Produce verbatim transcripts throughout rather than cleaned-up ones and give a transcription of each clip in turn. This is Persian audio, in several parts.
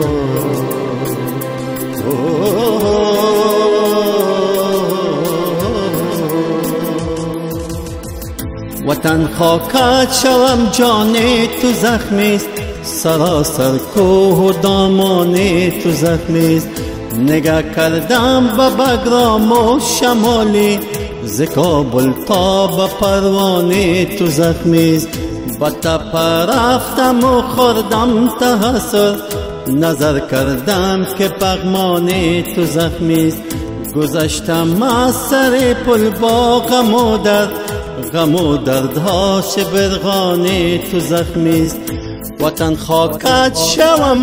وطن خاکت شوم جان تو زخمیست، سراسر کوه و دامان تو زخمیست. نگاه کردم به بگرام و شمالی، ز کابل تا به پروانه تو زخمیست. به تپه رفتم و خوردم تحسر، نظر کردم که پغمانه تو زخمیست. گذشتم از سر پل با غم و درد، غم و دردها شبرغانه تو زخمیست. وطن خاکت شوم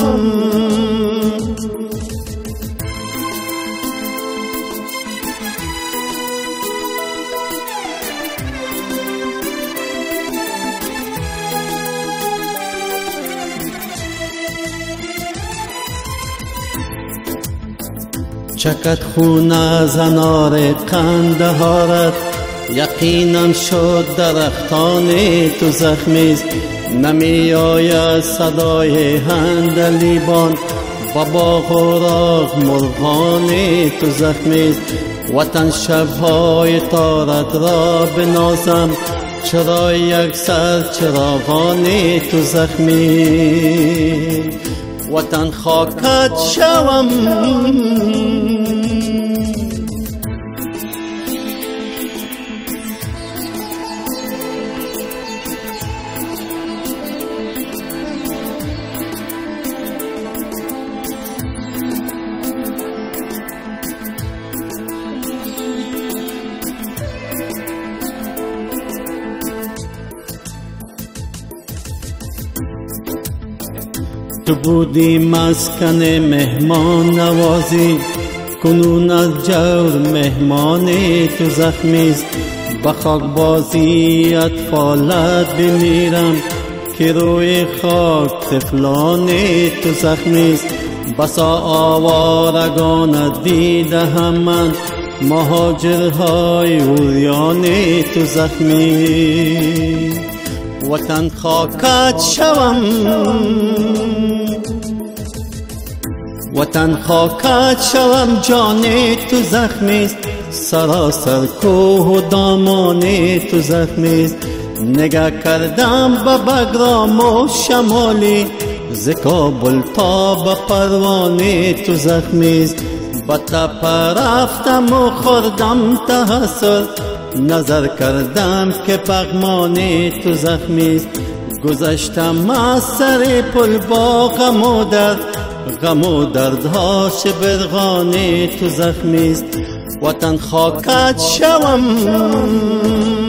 چکت خون از انار قندهارت، یقینا شد درختان تو زخمیست. نمی آید صدای هندلیبان، با باغ و راغ مرغان تو زخمیست. وطن شبهای تارت را بنازم، چرا یک سر چراغان تو زخمیست. وطن خاکت شوم تو بودی مسکن مهمان نوازی، کنون از جور مهمان تو زخمیست. به خاک بازی اطفالت بمیرم، که روی خاک طفلان تو زخمیست. بسا آوارگان دیدم من، مهاجرهای عریان تو زخمیست. وطن خاکت شوم وطن خاکت شوم جان تو زخمیست، سراسر کوه و دامان تو زخمیست. نگاه کردم به بگرام و شمالی، ز کابل تا به پروانه تو زخمیست. به تپه رفتم و خوردم تحسر، نظر کردم که پغمانه تو زخمیست. گذشتم از سر پل با غم و درد، غم و دردها شبرغان تو زخمیست. وطن خاکت شوم